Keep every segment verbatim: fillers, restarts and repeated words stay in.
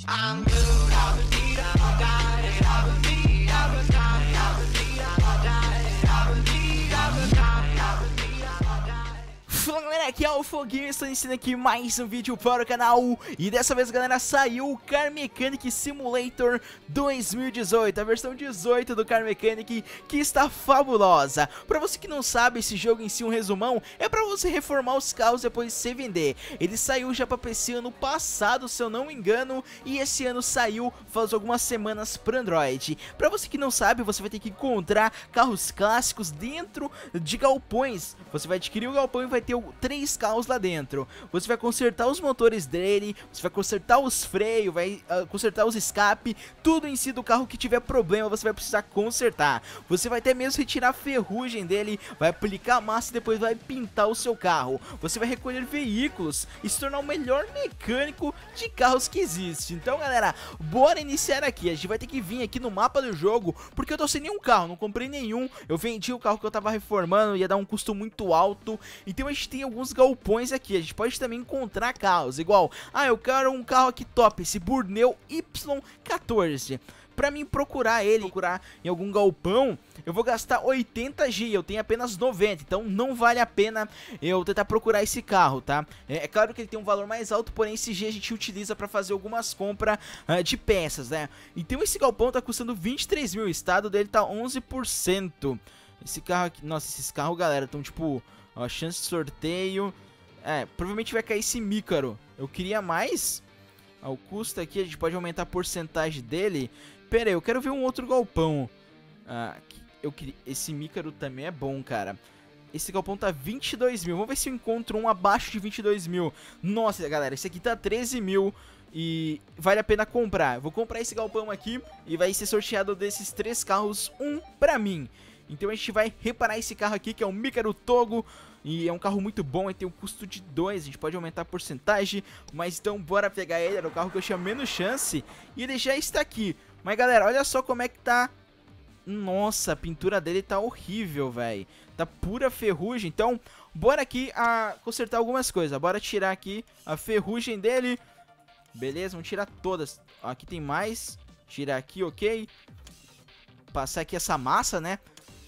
Fala galera, aqui é o Foguinho, estou ensinando aqui mais um vídeo para o canal. E dessa vez galera, saiu o Car Mechanic Simulator dois mil e dezoito, a versão dezoito do Car Mechanic, que está fabulosa. Pra você que não sabe, esse jogo em si, um resumão, é pra você reformar os carros e depois você vender. Ele saiu já pra P C ano passado, se eu não me engano, e esse ano saiu faz algumas semanas para Android. Pra você que não sabe, você vai ter que encontrar carros clássicos dentro de galpões. Você vai adquirir o galpão e vai ter três carros lá dentro. Você vai consertar os motores dele, você vai consertar os freios, vai uh, consertar os escape, tudo em si do carro que tiver problema você vai precisar consertar. Você vai até mesmo retirar a ferrugem dele, vai aplicar a massa e depois vai pintar o seu carro. Você vai recolher veículos e se tornar o melhor mecânico de carros que existe. Então galera, bora iniciar aqui. A gente vai ter que vir aqui no mapa do jogo, porque eu tô sem nenhum carro, não comprei nenhum. Eu vendi o carro que eu tava reformando, ia dar um custo muito alto. Então a gente tem alguns galpões aqui, a gente pode também encontrar carros, igual, ah, eu quero um carro aqui top, esse Burneu Y quatorze. Pra mim procurar ele, procurar em algum galpão, eu vou gastar oitenta gigas, eu tenho apenas noventa, então não vale a pena eu tentar procurar esse carro, tá? É, é claro que ele tem um valor mais alto, porém esse G a gente utiliza pra fazer algumas compras uh, de peças, né? Então esse galpão tá custando vinte e três mil, o estado dele tá onze por cento. Esse carro aqui, nossa, esses carros, galera, estão tipo... Ó, chance de sorteio. É, provavelmente vai cair esse Mícaro. Eu queria mais. Ó, o custo aqui, a gente pode aumentar a porcentagem dele. Pera aí, eu quero ver um outro galpão. Ah, eu queria... Esse Mícaro também é bom, cara. Esse galpão tá vinte e dois mil. Vamos ver se eu encontro um abaixo de vinte e dois mil. Nossa, galera, esse aqui tá treze mil. E vale a pena comprar. Eu vou comprar esse galpão aqui e vai ser sorteado desses três carros, um pra mim. Então a gente vai reparar esse carro aqui, que é o Mícaro Togo. E é um carro muito bom, ele tem um custo de dois, a gente pode aumentar a porcentagem. Mas então bora pegar ele, era o carro que eu tinha menos chance. E ele já está aqui. Mas galera, olha só como é que tá. Nossa, a pintura dele tá horrível, velho. Tá pura ferrugem, então bora aqui a consertar algumas coisas. Bora tirar aqui a ferrugem dele. Beleza, vamos tirar todas. Aqui tem mais, tirar aqui, ok. Passar aqui essa massa, né,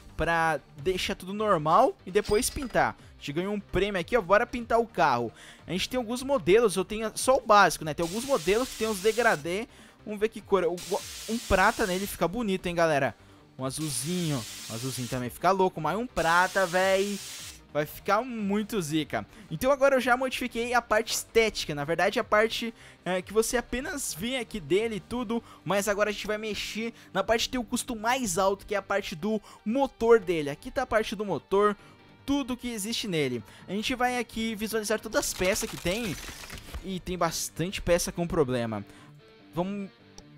pra deixar tudo normal e depois pintar. A gente ganhou um prêmio aqui, ó, bora pintar o carro. A gente tem alguns modelos, eu tenho só o básico, né, tem alguns modelos que tem os degradê. Vamos ver que cor, um prata nele fica bonito, hein, galera. Um azulzinho, um azulzinho também fica louco, mas um prata, véi, vai ficar muito zica. Então agora eu já modifiquei a parte estética. Na verdade a parte é, que você apenas vê aqui dele e tudo. Mas agora a gente vai mexer na parte que tem o custo mais alto, que é a parte do motor dele. Aqui tá a parte do motor, tudo que existe nele. A gente vai aqui visualizar todas as peças que tem. E tem bastante peça com problema. Vamos...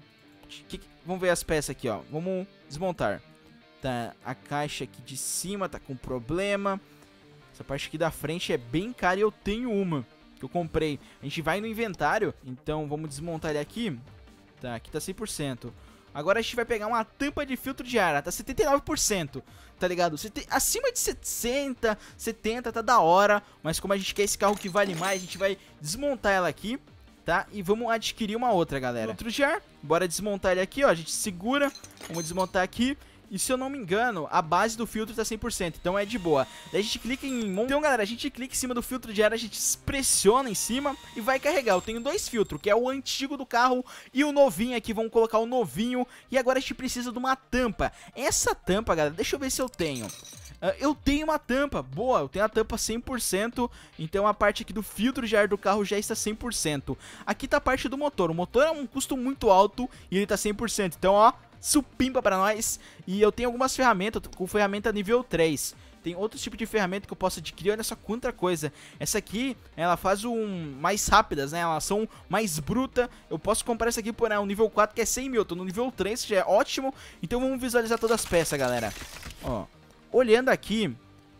Que... Vamos ver as peças aqui, ó. Vamos desmontar. Tá, a caixa aqui de cima tá com problema. Essa parte aqui da frente é bem cara e eu tenho uma que eu comprei. A gente vai no inventário, então vamos desmontar ele aqui. Tá, aqui tá cem por cento. Agora a gente vai pegar uma tampa de filtro de ar, ela tá setenta e nove por cento, tá ligado? Acima de sessenta, setenta tá da hora, mas como a gente quer esse carro que vale mais, a gente vai desmontar ela aqui, tá? E vamos adquirir uma outra, galera. Filtro de ar, bora desmontar ele aqui, ó, a gente segura, vamos desmontar aqui. E se eu não me engano, a base do filtro tá cem por cento, então é de boa. Daí a gente clica em... Então, galera, a gente clica em cima do filtro de ar, a gente pressiona em cima e vai carregar. Eu tenho dois filtros, que é o antigo do carro e o novinho aqui. Vamos colocar o novinho. E agora a gente precisa de uma tampa. Essa tampa, galera, deixa eu ver se eu tenho. Uh, eu tenho uma tampa, boa, eu tenho a tampa cem por cento, então a parte aqui do filtro de ar do carro já está cem por cento. Aqui tá a parte do motor, o motor é um custo muito alto e ele tá cem por cento, então ó, supimpa pra nós. E eu tenho algumas ferramentas, com ferramenta nível três. Tem outros tipos de ferramenta que eu posso adquirir, olha só quanta coisa. Essa aqui, ela faz um mais rápidas, né, elas são mais bruta. Eu posso comprar essa aqui por né, um nível quatro que é cem mil, eu tô no nível três, que já é ótimo. Então vamos visualizar todas as peças, galera. Ó, olhando aqui,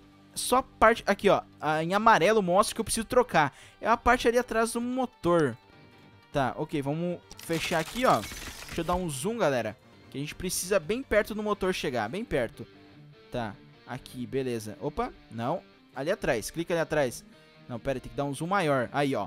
só a parte, aqui ó, em amarelo mostra que eu preciso trocar. É a parte ali atrás do motor. Tá, ok, vamos fechar aqui, ó. Deixa eu dar um zoom, galera, que a gente precisa bem perto do motor chegar, bem perto. Tá, aqui, beleza. Opa, não, ali atrás, clica ali atrás. Não, pera, tem que dar um zoom maior. Aí, ó.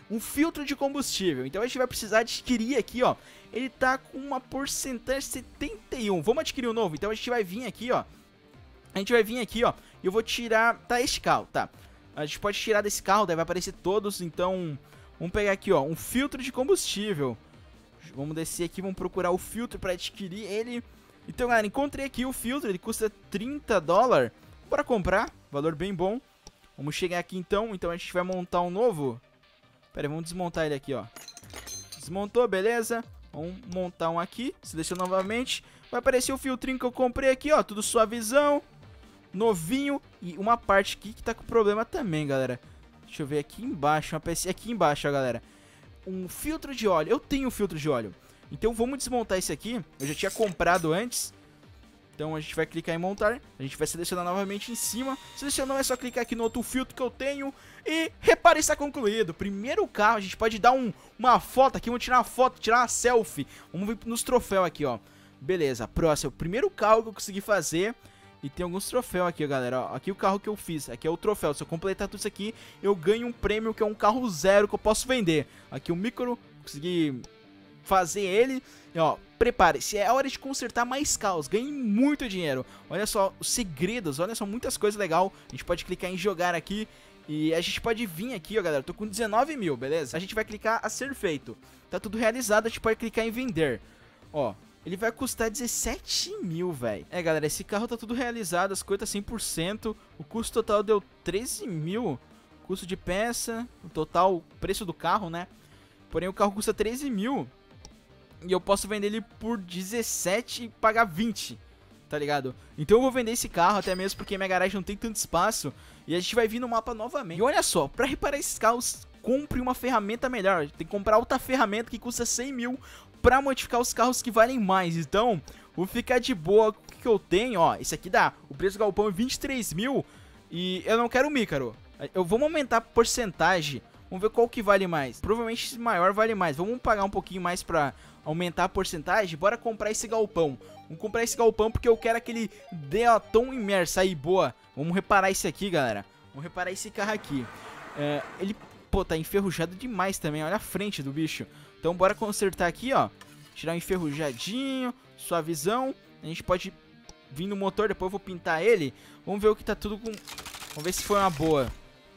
um filtro de combustível. Então a gente vai precisar adquirir aqui, ó. Ele tá com uma porcentagem setenta e um. Vamos adquirir um novo. Então a gente vai vir aqui, ó. A gente vai vir aqui, ó. E eu vou tirar... Tá, este carro, tá. A gente pode tirar desse carro, daí vai aparecer todos. Então, vamos pegar aqui, ó. Um filtro de combustível. Vamos descer aqui, vamos procurar o filtro pra adquirir ele. Então, galera, encontrei aqui o filtro. Ele custa trinta dólares. Bora comprar. Valor bem bom. Vamos chegar aqui, então. Então, a gente vai montar um novo. Pera aí, vamos desmontar ele aqui, ó. Desmontou, beleza. Vamos montar um aqui. Seleciona novamente. Vai aparecer o filtrinho que eu comprei aqui, ó. Tudo suavizão. Novinho. E uma parte aqui que tá com problema também, galera. Deixa eu ver aqui embaixo. Uma peça aqui embaixo, ó, galera. Um filtro de óleo. Eu tenho um filtro de óleo. Então vamos desmontar esse aqui. Eu já tinha comprado antes. Então a gente vai clicar em montar. A gente vai selecionar novamente em cima. Selecionou, é só clicar aqui no outro filtro que eu tenho. E repare, está concluído. Primeiro carro, a gente pode dar um, uma foto aqui. Vamos tirar uma foto, tirar uma selfie. Vamos ver nos troféus aqui, ó. Beleza, próximo. O primeiro carro que eu consegui fazer. E tem alguns troféus aqui, ó, galera. Ó, aqui o carro que eu fiz. Aqui é o troféu. Se eu completar tudo isso aqui, eu ganho um prêmio que é um carro zero que eu posso vender. Aqui o micro. Consegui fazer ele. E, ó, prepare-se. É hora de consertar mais carros. Ganhe muito dinheiro. Olha só os segredos. Olha só, muitas coisas legais. A gente pode clicar em jogar aqui. E a gente pode vir aqui, ó, galera. Tô com dezenove mil, beleza? A gente vai clicar a ser feito. Tá tudo realizado. A gente pode clicar em vender. Ó. Ele vai custar dezessete mil, velho. É, galera, esse carro tá tudo realizado, as coisas tá cem por cento. O custo total deu treze mil. Custo de peça, o total, preço do carro, né? Porém, o carro custa treze mil. E eu posso vender ele por dezessete e pagar vinte, tá ligado? Então eu vou vender esse carro, até mesmo porque minha garagem não tem tanto espaço. E a gente vai vir no mapa novamente. E olha só, pra reparar esses carros, compre uma ferramenta melhor. Tem que comprar outra ferramenta que custa cem mil. Pra modificar os carros que valem mais. Então, vou ficar de boa com o que eu tenho, ó. Esse aqui dá, o preço do galpão é vinte e três mil. E eu não quero o Mícaro. Eu vou aumentar a porcentagem. Vamos ver qual que vale mais. Provavelmente esse maior vale mais. Vamos pagar um pouquinho mais pra aumentar a porcentagem. Bora comprar esse galpão. Vamos comprar esse galpão porque eu quero aquele Deaton imerso aí, boa. Vamos reparar esse aqui, galera. Vamos reparar esse carro aqui. É, ele, pô, tá enferrujado demais também. Olha a frente do bicho. Então bora consertar aqui, ó. Tirar um enferrujadinho, suavizão. A gente pode vir no motor, depois eu vou pintar ele. Vamos ver o que tá tudo com... Vamos ver se foi uma boa.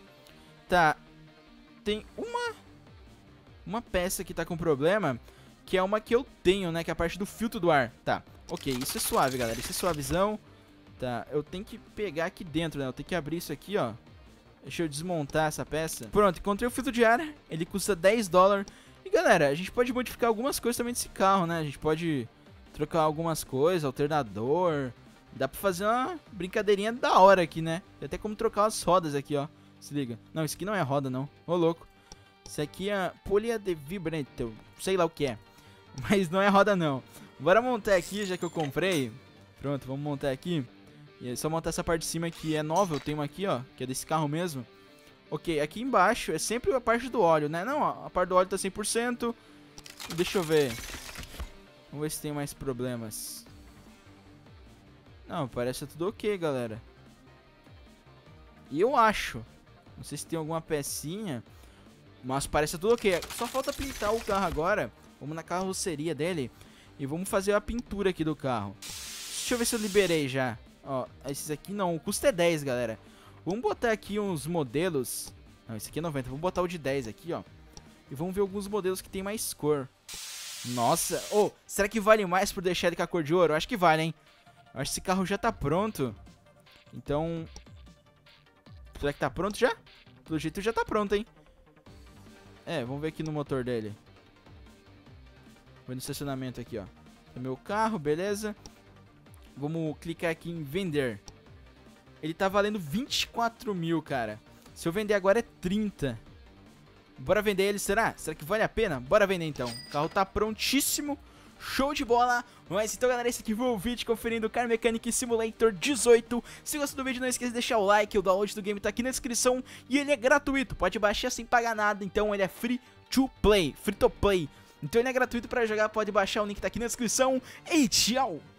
Tá. Tem uma... Uma peça que tá com problema, que é uma que eu tenho, né? Que é a parte do filtro do ar. Tá, ok, isso é suave, galera. Isso é suavizão. Tá, eu tenho que pegar aqui dentro, né? Eu tenho que abrir isso aqui, ó. Deixa eu desmontar essa peça. Pronto, encontrei o filtro de ar. Ele custa dez dólares. E galera, a gente pode modificar algumas coisas também desse carro, né? A gente pode trocar algumas coisas, alternador. Dá pra fazer uma brincadeirinha da hora aqui, né? Tem até como trocar as rodas aqui, ó. Se liga. Não, isso aqui não é roda, não. Ô, louco. Isso aqui é polia de vibrante, sei lá o que é. Mas não é roda, não. Bora montar aqui, já que eu comprei. Pronto, vamos montar aqui. E é só montar essa parte de cima que é nova. Eu tenho uma aqui, ó, que é desse carro mesmo. Ok, aqui embaixo é sempre a parte do óleo, né? Não, a parte do óleo tá cem por cento. Deixa eu ver. Vamos ver se tem mais problemas. Não, parece tudo ok, galera. E eu acho. Não sei se tem alguma pecinha, mas parece tudo ok. Só falta pintar o carro agora. Vamos na carroceria dele e vamos fazer a pintura aqui do carro. Deixa eu ver se eu liberei já. Ó, esses aqui não, o custo é dez, galera. Vamos botar aqui uns modelos. Não, esse aqui é noventa. Vamos botar o de dez aqui, ó. E vamos ver alguns modelos que tem mais cor. Nossa. Oh, será que vale mais por deixar ele com a cor de ouro? Eu acho que vale, hein. Eu acho que esse carro já tá pronto. Então... Será que tá pronto já? Pelo jeito já tá pronto, hein. É, vamos ver aqui no motor dele. Vou no estacionamento aqui, ó. É meu carro, beleza. Vamos clicar aqui em vender. Ele tá valendo vinte e quatro mil, cara. Se eu vender agora é trinta. Bora vender ele, será? Será que vale a pena? Bora vender então. O carro tá prontíssimo. Show de bola. Mas então, galera, esse aqui foi o vídeo conferindo o Car Mechanic Simulator dezoito. Se gostou do vídeo, não esqueça de deixar o like. O download do game tá aqui na descrição. E ele é gratuito. Pode baixar sem pagar nada. Então ele é free to play. Free to play. Então ele é gratuito pra jogar. Pode baixar, o link tá aqui na descrição. E tchau.